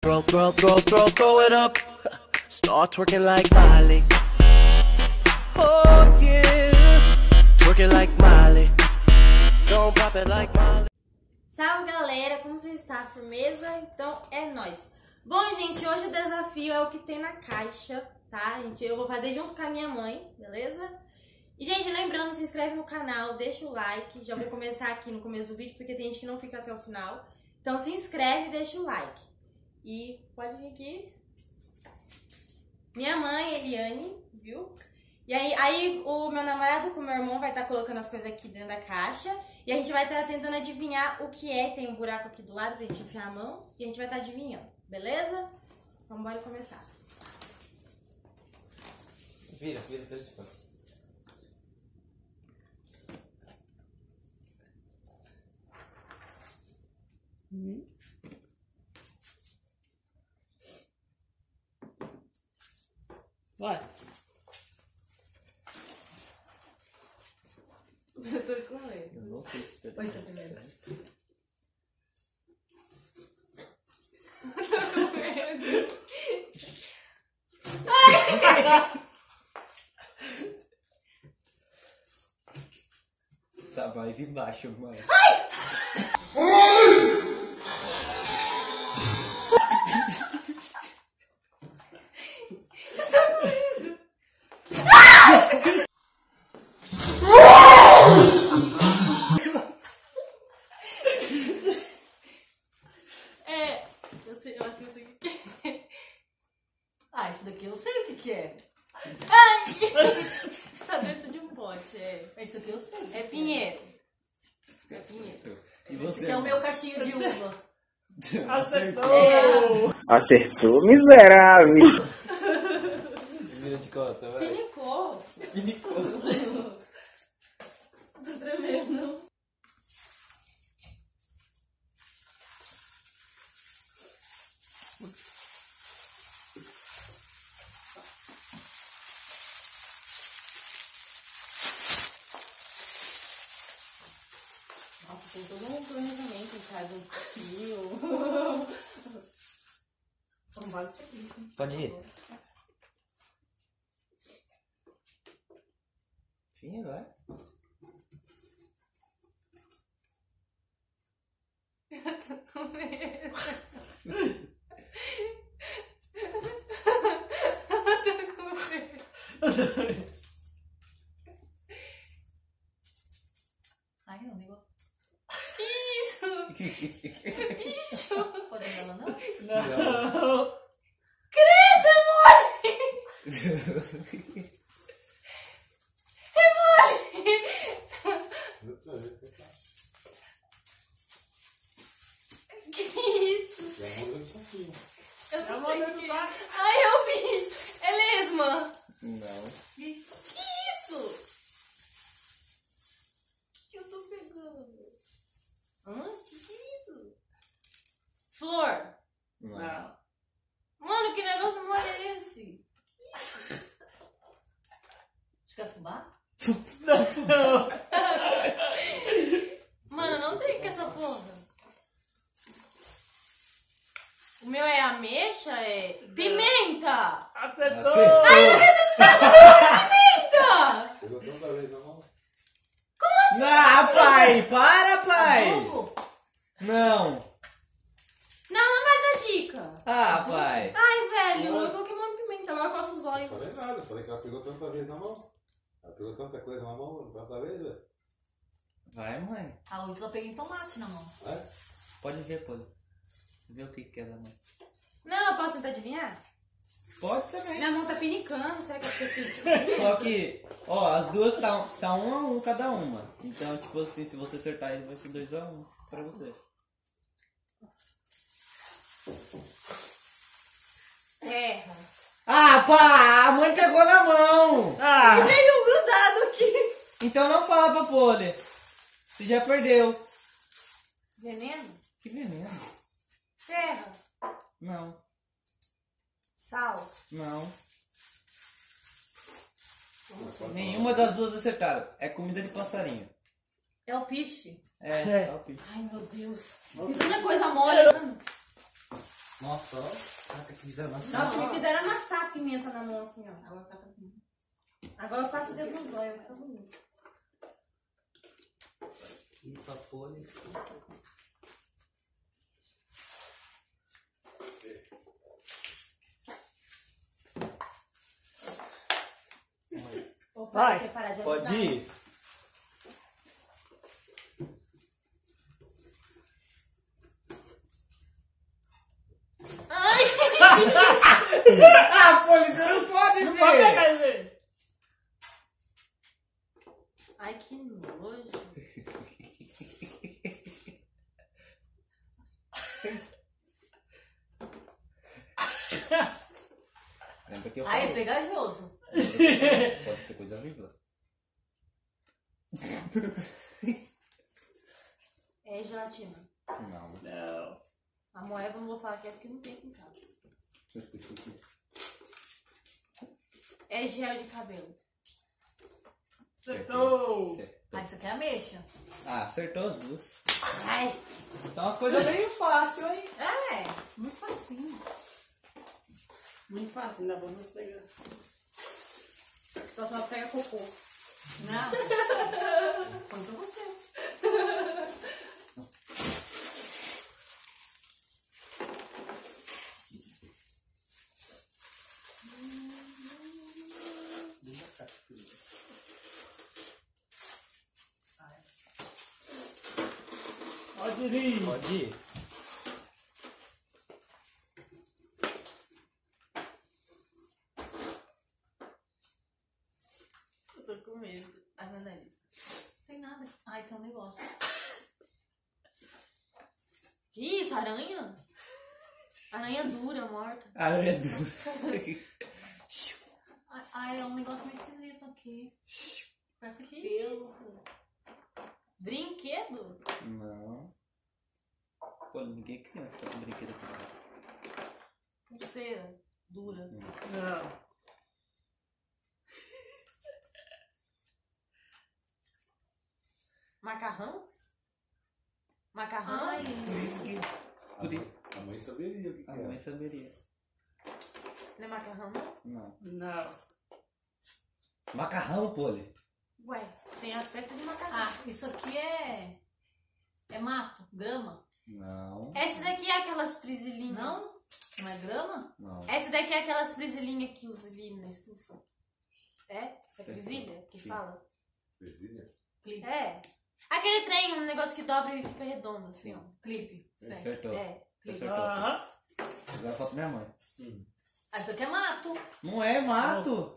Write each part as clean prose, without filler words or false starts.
Throw it up. Start twerking like Miley. Oh yeah. Twerking like Miley. Don't pop it like Miley. Salve galera, como você está? Firmeza? Então é nóis. Bom, gente, hoje o desafio é o que tem na caixa, tá? Eu vou fazer junto com a minha mãe, beleza? E, gente, lembrando, se inscreve no canal, deixa o like. Já vou começar aqui no começo do vídeo, porque tem gente que não fica até o final. Então se inscreve e deixa o like. E pode vir aqui. Minha mãe, Eliane, viu? E aí o meu namorado com o meu irmão vai estar colocando as coisas aqui dentro da caixa. E a gente vai estar tentando adivinhar o que é. Tem um buraco aqui do lado pra gente enfiar a mão. E a gente vai estar adivinhando, beleza? Então bora começar. Vira de costas. Vai. Eu tô com medo. Eu não sei se Vai ser primeiro. Tá mais embaixo, mãe. Eu acho que eu sei o que é. Ah, isso daqui eu sei o que é. Ai! Tá dentro de um pote, Isso aqui eu sei. É pinheiro. É pinheiro. E Esse você? aqui é o meu cachinho de uva. Acertou! Acertou, miserável. Vira de costas, vai. Pinicou. Pinicou. Tô tremendo. Nossa, tem todo um planejamento em casa, um fio. São vários serviços. Pode ir. Sim, vai. Com medo. Tô com medo. Ai, meu negócio. Bicho! Pode ir ela, não? Não. Credo, mole! Que isso? Eu não sei o que é. Ai, é o bicho! É lesma! Não. Que isso? O que eu tô pegando? Hã? Que é isso? Flor! Não. Mano, que negócio mole é esse? Acho que é fubá? Não. Mano, eu não sei o que é essa porra. O meu é ameixa? É pimenta! Acertou! Ai, meu Deus, você tá pimenta! Pegou tanta vez na mão. Ah, pai! Para, pai! Adubo? Não. Não vai dar dica. Ah, pai. Ai, velho, eu coloquei uma pimenta, agora eu coço os olhos. Não falei nada, falei que ela pegou tanta vez na mão. Ela pegou tanta coisa na mão, tanta vez, velho. Vai, mãe. A Luz só peguei tomate na mão. É? Pode ver, pode. Vê o que é da mãe. Não, eu posso tentar adivinhar? Pode também. Minha mão tá pinicando, será que eu fiquei Só que, ó, as duas tá 1 a 1 cada uma. Então, tipo assim, se você acertar, vai ser 2 a 1 pra você. terra? Ah, pá! A mãe pegou na mão! Ah! Veio grudado aqui. Então não fala pra Poli. Você já perdeu. Veneno? Que veneno. Terra? Não, Sal? não. Nenhuma das duas acertaram. É comida de passarinho. É o piche. É, salsicha. Ai, meu Deus. Tem tanta coisa mole. Nossa, ó. Caraca, que fizeram Nossa, amassar. me fizeram amassar a pimenta na mão assim, ó. Agora tá pra mim. Agora eu passo o dedo nos olhos, vai ficar bonito. E pra pôr. Opa, Vai. você parar de Pode ajudar. ir? Ah, pô, você não pode Não ver! pode pegar ele. Ai, que nojo. Lembra que eu Ai, é falei? pegajoso. Pode ter coisa horrível. É gelatina. Não. Não. A moeba eu não vou falar que é porque não tem aqui em casa. É gel de cabelo. Acertou. Ah, isso aqui é ameixa. Ah, acertou as duas. Ai, Então as coisas meio fácil, hein? É, muito facinho. Muito fácil, ainda vamos pegar. só pega cocô. Não. Foi pra você. Pode ir. Pode ir. Eu tô com medo. Ai, meu nariz. Não tem nada. Ai, tem um negócio. Que isso, aranha? Aranha dura, morta. Aranha dura. Ai, é um negócio meio esquisito aqui. Parece Que que isso? Brinquedo? Não. Pô, ninguém é criança tá com brinquedo aqui. Pulseira. Dura. Não. Macarrão? Macarrão? Ai, Por isso que. Por isso. A mãe saberia o que A que mãe é. saberia. Não é macarrão, não? Não. Não. Macarrão, Poli. Ué, tem aspecto de macarrão. ah, isso aqui é. É mato, grama. Não. Essa daqui é aquelas prisilinhas. Não? Não é grama? Não. Essa daqui é aquelas prisilinhas que usa ali na estufa. É? É Sim. prisilha que Sim. fala? Presilha? Clipe. É. Aquele trem, um negócio que dobra e fica redondo, assim, ó. Clipe. Certo. Acertou. É. Você acertou. Aham. Agora falta minha mãe. Ah, isso aqui é mato. Não é mato.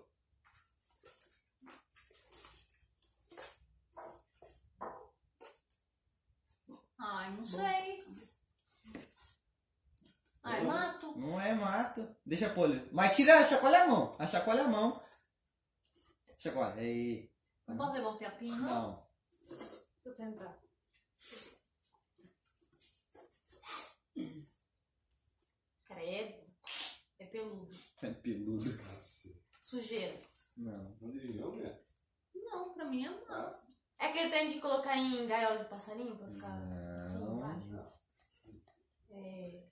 Ai, não sei. Ah, é mato. Não é mato. Deixa a Poli. Mas tira, chacoalha a mão. Chacoalha a mão. Chacoalha. Aí. Não posso levar um piapinho, não? Não. Deixa eu tentar. Credo. É peludo. É peludo. Nossa. Sujeira. Não. Não adivinhou, né? Não, pra mim é mato. Ah, É aquele trem de colocar em gaiola de passarinho pra ficar Não. embaixo. não. É...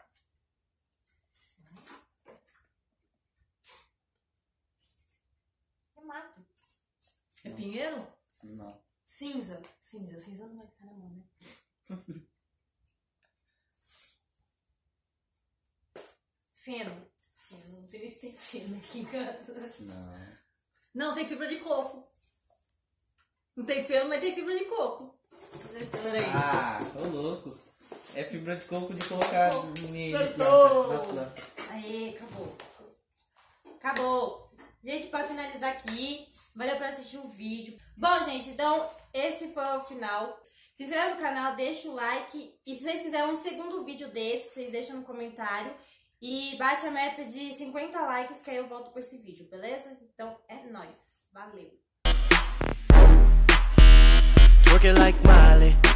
É mato. É pinheiro? Não. Cinza. Cinza. Cinza não vai ficar na mão, né? Feno. Feno. Não sei nem se tem feno aqui em casa. Não. Não, tem fibra de coco. Não tem feno, mas tem fibra de coco. Peraí. Ah, tô louco. É fibra de coco de colocar Acertou. nas plantas. Aê, acabou. Acabou. Gente, pra finalizar aqui, valeu por assistir o vídeo. Bom, gente, então esse foi o final. Se inscreve no canal, deixa o like. E se vocês quiserem um segundo vídeo desse, vocês deixam no comentário. E bate a meta de 50 likes que aí eu volto com esse vídeo, beleza? Então é nóis. Valeu. Twerk it like Miley.